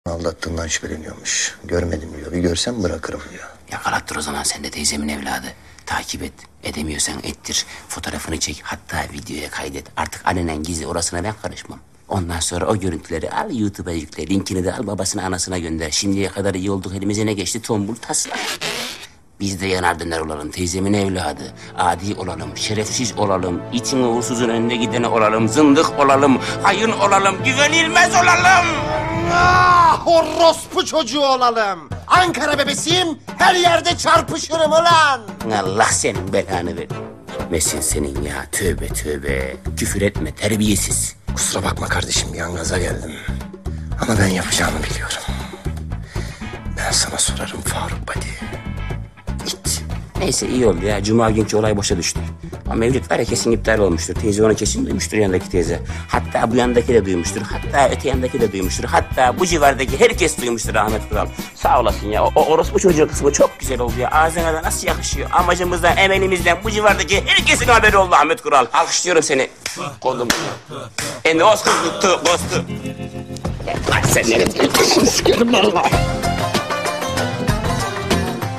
Aldattığından şüpheleniyormuş. Görmedim diyor. Bir görsem bırakırım diyor. Yakalattır o zaman sen de teyzemin evladı. Takip et. Edemiyorsan ettir. Fotoğrafını çek. Hatta videoya kaydet. Artık alenen gizli orasına ben karışmam. Ondan sonra o görüntüleri al YouTube'a yükle. Linkini de al babasına anasına gönder. Şimdiye kadar iyi olduk, elimize ne geçti? Tombul tasla. Biz de yanar döner olalım teyzemin evladı. Adi olalım, şerefsiz olalım. İtin uğursuzun önünde gideni olalım. Zındık olalım, hayın olalım, güvenilmez olalım. Ah, orospu çocuğu olalım. Ankara bebesiyim, her yerde çarpışırım ulan. Allah senin belanı ver. Mesin senin ya, tövbe tövbe. Küfür etme, terbiyesiz. Kusura bakma kardeşim, bir an gaza geldim. Ama ben yapacağımı biliyorum. Ben sana sorarım Faruk Badi. İt. Neyse iyi oldu ya. Cuma günkü olay boşa düştü. Ama mevlüt var ya kesin iptal olmuştur. Teyze onu kesin duymuştur, yandaki teyze. Hatta bu yandaki de duymuştur. Hatta öte yandaki de duymuştur. Hatta bu civardaki herkes duymuştur Ahmet Kural. Sağ olasın ya. O orospu çocuğu kısmı çok güzel oldu ya. Ağzına da nasıl yakışıyor. Amacımızdan, emelimizden bu civardaki herkesin haberi oldu Ahmet Kural. Alkışlıyorum seni. Kolum. En os kızlıktı, bostu. Sen nereye? Sikerim valla.